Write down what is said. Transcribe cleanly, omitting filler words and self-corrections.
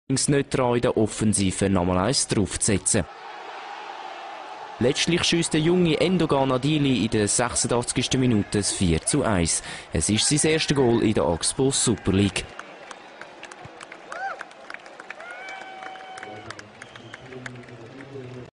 nicht daran, in der Offensive nochmal eins draufzusetzen. Letztlich schiesst der junge Endogan Adili in der 86. Minute das 4:1. Es ist sein erstes Goal in der Axpo Super League.